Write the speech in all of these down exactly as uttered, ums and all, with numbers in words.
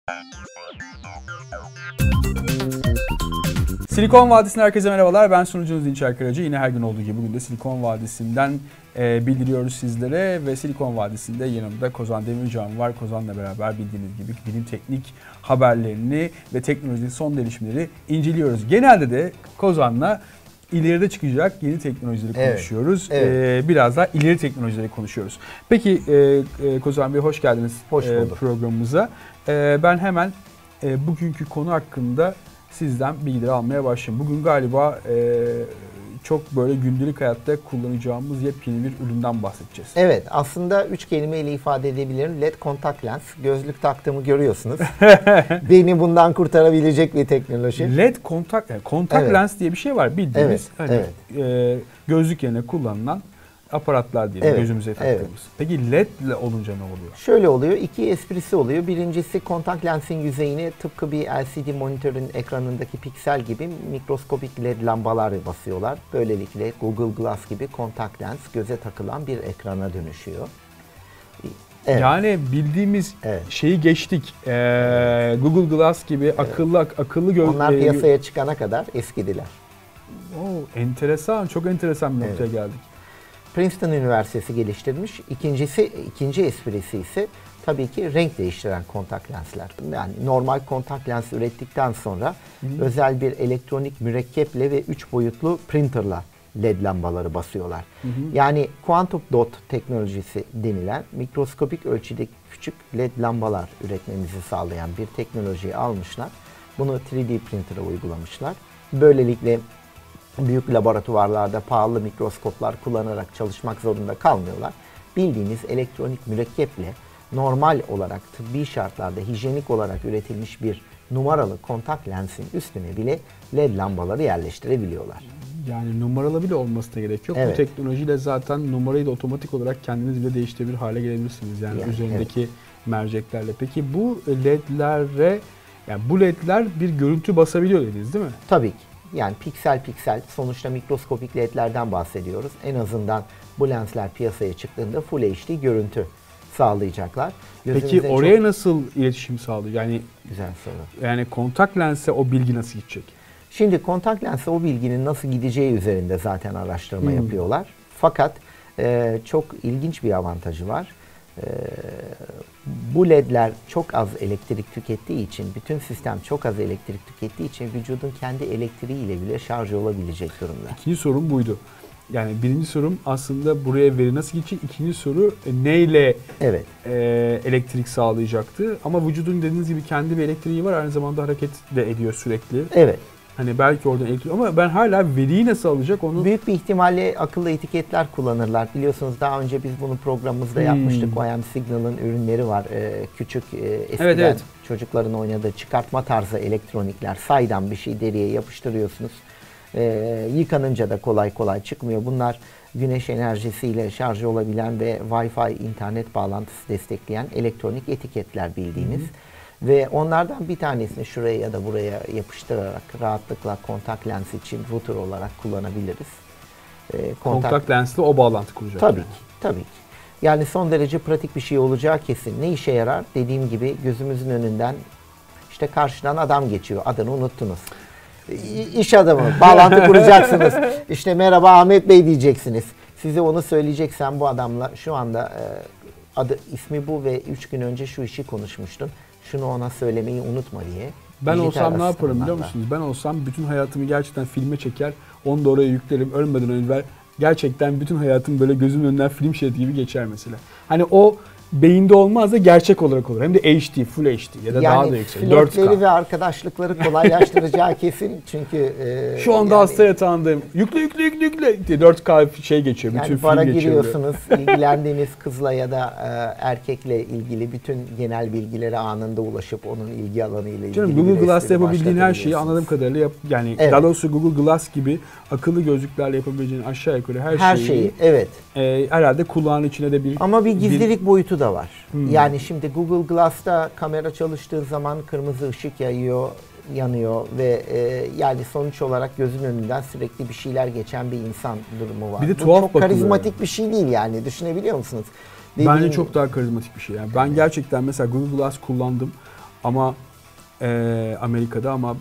Silikon Vadisi'nden herkese merhabalar. Ben sunucunuz Dinçer Karacı. Yine her gün olduğu gibi bugün de Silikon Vadisi'nden e, bildiriyoruz sizlere. Ve Silikon Vadisi'nde yanımda Kozan Demircan var. Kozan'la beraber bildiğiniz gibi bilim teknik haberlerini ve teknolojinin son gelişmeleri inceliyoruz. Genelde de Kozan'la ileride çıkacak yeni teknolojileri evet, konuşuyoruz. Evet. Ee, biraz daha ileri teknolojileri konuşuyoruz. Peki e, e, Kozan Bey hoş geldiniz hoş e, programımıza. E, ben hemen e, bugünkü konu hakkında sizden bilgileri almaya başlayayım. Bugün galiba e, çok böyle gündelik hayatta kullanacağımız yepyeni bir üründen bahsedeceğiz. Evet, aslında üç kelimeyle ifade edebilirim. L E D kontak lens. Gözlük taktığımı görüyorsunuz. Beni bundan kurtarabilecek bir teknoloji. L E D kontak, yani kontak evet. lens diye bir şey var bildiğimiz. Evet, hani, evet. E, gözlük yerine kullanılan aparatlar diye evet, gözümüze taktığımız. Evet. Peki L E D ile olunca ne oluyor? Şöyle oluyor, iki esprisi oluyor. Birincisi kontak lensin yüzeyine tıpkı bir L C D monitörün ekranındaki piksel gibi mikroskopik L E D lambalar basıyorlar. Böylelikle Google Glass gibi kontak lens göze takılan bir ekrana dönüşüyor. Evet. Yani bildiğimiz evet. şeyi geçtik. Ee, Google Glass gibi evet. akıllı akıllı gözlük. Onlar piyasaya çıkana kadar eskidiler. Oo, enteresan, çok enteresan bir noktaya evet. geldik. Princeton Üniversitesi geliştirmiş. İkincisi, ikinci esprisi ise tabii ki renk değiştiren kontak lensler. Yani normal kontak lens ürettikten sonra hı hı. özel bir elektronik mürekkeple ve üç boyutlu printerla L E D lambaları basıyorlar. Hı hı. Yani quantum dot teknolojisi denilen mikroskopik ölçüdeki küçük L E D lambalar üretmemizi sağlayan bir teknolojiyi almışlar. Bunu üç D printer'a uygulamışlar. Böylelikle büyük laboratuvarlarda pahalı mikroskoplar kullanarak çalışmak zorunda kalmıyorlar. Bildiğiniz elektronik mürekkeple normal olarak tıbbi şartlarda hijyenik olarak üretilmiş bir numaralı kontak lensin üstüne bile L E D lambaları yerleştirebiliyorlar. Yani numaralı bile olmasına gerek yok. Evet. Bu teknolojiyle zaten numarayı da otomatik olarak kendiniz bile değiştirebilir hale gelebilirsiniz. Yani, yani üzerindeki evet. merceklerle. Peki bu L E D'lere, yani bu L E D'ler bir görüntü basabiliyor dediniz değil mi? Tabii ki. Yani piksel piksel sonuçta mikroskopik L E D'lerden bahsediyoruz. En azından bu lensler piyasaya çıktığında Full H D görüntü sağlayacaklar. Gözümüzde Peki oraya çok... nasıl iletişim sağlıyor? Yani güzel soru. Yani kontak lense o bilgi nasıl gidecek? Şimdi kontak lense o bilginin nasıl gideceği üzerinde zaten araştırma hmm. yapıyorlar. Fakat e, çok ilginç bir avantajı var. E, bu L E D'ler çok az elektrik tükettiği için, bütün sistem çok az elektrik tükettiği için vücudun kendi elektriğiyle bile şarj olabilecek durumda. İkinci sorum buydu. Yani birinci sorum aslında buraya veri nasıl gidecek? İkinci soru neyle evet. e, elektrik sağlayacaktı? Ama vücudun dediğiniz gibi kendi bir elektriği var. Aynı zamanda hareket de ediyor sürekli. Evet. Hani belki oradan elektrik ama ben hala veriyi nasıl alacak onu? Büyük bir ihtimalle akıllı etiketler kullanırlar. Biliyorsunuz daha önce biz bunu programımızda hmm. yapmıştık. O M Signal'ın ürünleri var. Ee, küçük e, eskiden evet, evet. çocukların oynadığı çıkartma tarzı elektronikler. Saydam bir şey deriye yapıştırıyorsunuz. Ee, yıkanınca da kolay kolay çıkmıyor. Bunlar güneş enerjisiyle şarj olabilen ve Wi-Fi internet bağlantısı destekleyen elektronik etiketler bildiğiniz. Hmm. Ve onlardan bir tanesini şuraya ya da buraya yapıştırarak rahatlıkla kontak lens için router olarak kullanabiliriz. Ee, kontak, kontak lensle o bağlantı kuracak. Tabii ki, tabii ki. Yani son derece pratik bir şey olacağı kesin. Ne işe yarar? Dediğim gibi gözümüzün önünden işte karşıdan adam geçiyor. Adını unuttunuz. İş adamı. Bağlantı kuracaksınız. İşte merhaba Ahmet Bey diyeceksiniz. Size onu söyleyeceksem bu adamla şu anda adı ismi bu ve üç gün önce şu işi konuşmuştun. Şunu ona söylemeyi unutma diye. Ben olsam ne yaparım biliyor musunuz? Ben olsam bütün hayatımı gerçekten filme çeker, onu da oraya yüklerim. Ölmeden önce gerçekten bütün hayatım böyle gözümün önünden film şeridi gibi geçer mesela. Hani o beyinde olmaz da gerçek olarak olur. Hem de H D, Full H D ya da yani daha da yüksek. dört K. Yani ve arkadaşlıkları kolaylaştıracağı kesin. Çünkü e, şu anda yani, hasta yatağındayım. Yükle yükle yükle yükle diye dört K şey geçiyor. Yani bütün bara film geçiyor. giriyorsunuz. ilgilendiğiniz kızla ya da e, erkekle ilgili bütün genel bilgilere anında ulaşıp onun ilgi alanı ile ilgili. Canım Google Glass'ta yapabildiğin her şeyi anladığım kadarıyla yap. Yani evet. Daha doğrusu Google Glass gibi akıllı gözlüklerle yapabileceğin aşağı yukarı her, her şeyi. şeyi evet. E, herhalde kulağın içine de bir... Ama bir gizlilik bir, boyutu da var. Hmm. Yani şimdi Google Glass'ta kamera çalıştığı zaman kırmızı ışık yayıyor, yanıyor ve e, yani sonuç olarak gözün önünden sürekli bir şeyler geçen bir insan durumu var. Bir de Bu tuhaf çok bakılıyor. Karizmatik bir şey değil yani. Düşünebiliyor musunuz? Dediğim... Bence çok daha karizmatik bir şey. Yani ben gerçekten mesela Google Glass kullandım. ama e, Amerika'da ama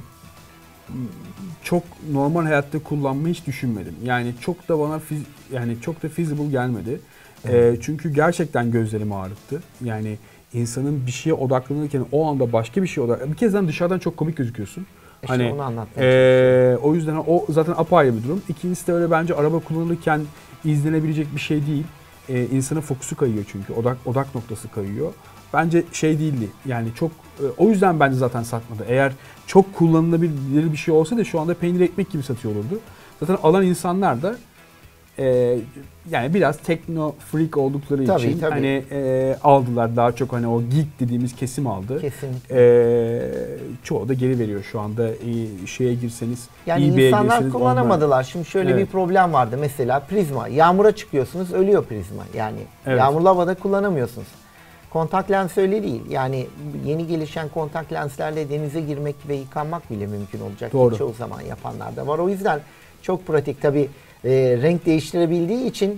çok normal hayatta kullanmayı hiç düşünmedim. Yani çok da bana fiz, yani çok da feasible gelmedi. E, çünkü gerçekten gözlerimi ağrıttı. Yani insanın bir şeye odaklanırken o anda başka bir şeye odaklanırken bir kezden dışarıdan çok komik gözüküyorsun. İşte hani onu anlatmaya e, o yüzden o zaten apayrı bir durum. İkincisi de öyle bence araba kullanırken izlenebilecek bir şey değil. E, insanın fokusu kayıyor çünkü odak odak noktası kayıyor. Bence şey değildi. Yani çok e, o yüzden bence zaten satmadı. Eğer çok kullanılabilir bir şey olsa da şu anda peynir ekmek gibi satıyor olurdu. Zaten alan insanlar da e, yani biraz tekno freak oldukları tabii, için tabii. hani e, aldılar, daha çok hani o geek dediğimiz kesim aldı. Kesinlikle. E, çoğu da geri veriyor şu anda. E, şeye girseniz, Yani eBay'e insanlar girseniz kullanamadılar. onlar... Şimdi şöyle Evet. bir problem vardı. Mesela prizma. Yağmura çıkıyorsunuz, ölüyor prizma. Yani Evet. yağmurlu havada kullanamıyorsunuz. Kontak lens öyle değil. Yani yeni gelişen kontak lenslerle denize girmek ve yıkanmak bile mümkün olacak. Doğru. Çoğu zaman yapanlar da var. O yüzden çok pratik. Tabii e, renk değiştirebildiği için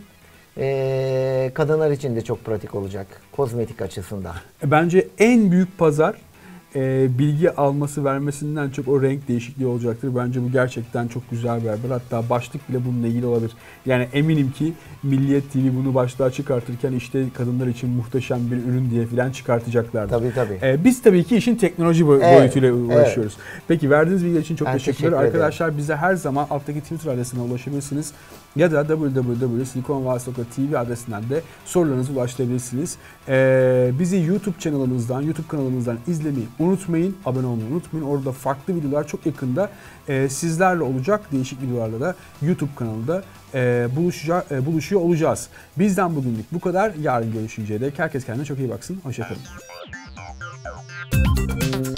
e, kadınlar için de çok pratik olacak. Kozmetik açısından. Bence en büyük pazar e, bilgi alması vermesinden çok o renk değişikliği olacaktır. Bence bu gerçekten çok güzel bir haber. Hatta başlık bile bununla ilgili olabilir. Yani eminim ki Milliyet T V bunu başlığa çıkartırken işte kadınlar için muhteşem bir ürün diye filan çıkartacaklardır. Tabii tabii. E, biz tabii ki işin teknoloji boy- Evet, boyutuyla uğraşıyoruz. Peki verdiğiniz bilgiler için çok Ben teşekkürler. teşekkür ederim. Arkadaşlar bize her zaman alttaki Twitter adresine ulaşabilirsiniz. Ya da double-u double-u double-u nokta silikonvadisi nokta t v adresinden de sorularınızı ulaştırabilirsiniz. Ee, bizi YouTube kanalımızdan, YouTube kanalımızdan izlemeyi unutmayın. Abone olmayı unutmayın. Orada farklı videolar çok yakında e, sizlerle olacak. Değişik videolarla da YouTube kanalında e, buluşacak, e, buluşuyor olacağız. Bizden bugünlük bu kadar. Yarın görüşünceye dek herkes kendine çok iyi baksın. Hoşçakalın.